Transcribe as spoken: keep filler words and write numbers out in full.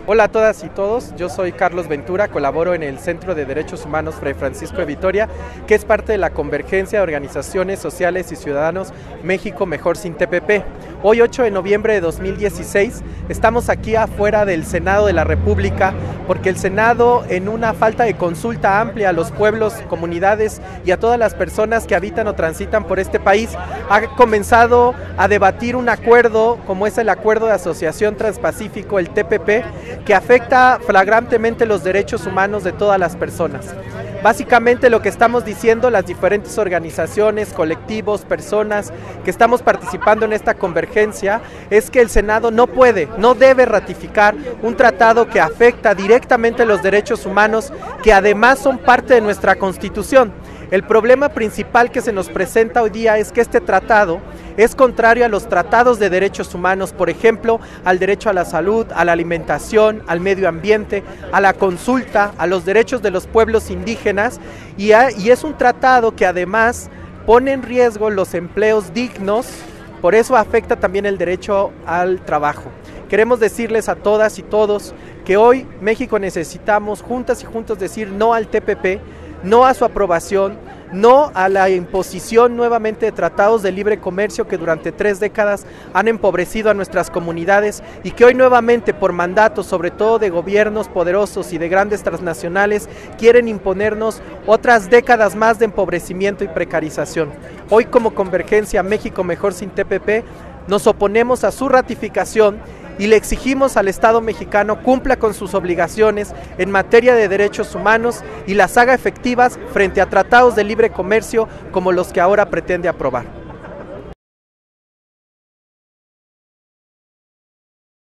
Hola a todas y todos, yo soy Carlos Ventura, colaboro en el Centro de Derechos Humanos Fray Francisco de Vitoria, que es parte de la Convergencia de Organizaciones Sociales y Ciudadanos México Mejor Sin T P P. Hoy, ocho de noviembre de dos mil dieciséis, estamos aquí afuera del Senado de la República, porque el Senado, en una falta de consulta amplia a los pueblos, comunidades y a todas las personas que habitan o transitan por este país, ha comenzado a debatir un acuerdo, como es el Acuerdo de Asociación Transpacífico, el T P P, que afecta flagrantemente los derechos humanos de todas las personas. Básicamente lo que estamos diciendo las diferentes organizaciones, colectivos, personas que estamos participando en esta convergencia es que el Senado no puede, no debe ratificar un tratado que afecta directamente los derechos humanos, que además son parte de nuestra Constitución. El problema principal que se nos presenta hoy día es que este tratado es contrario a los tratados de derechos humanos, por ejemplo, al derecho a la salud, a la alimentación, al medio ambiente, a la consulta, a los derechos de los pueblos indígenas, y, a, y es un tratado que además pone en riesgo los empleos dignos, por eso afecta también el derecho al trabajo. Queremos decirles a todas y todos que hoy México necesitamos juntas y juntos decir no al T P P, no a su aprobación, no a la imposición nuevamente de tratados de libre comercio que durante tres décadas han empobrecido a nuestras comunidades y que hoy nuevamente por mandato, sobre todo de gobiernos poderosos y de grandes transnacionales, quieren imponernos otras décadas más de empobrecimiento y precarización. Hoy, como Convergencia México Mejor Sin T P P, nos oponemos a su ratificación y le exigimos al Estado mexicano cumpla con sus obligaciones en materia de derechos humanos y las haga efectivas frente a tratados de libre comercio como los que ahora pretende aprobar.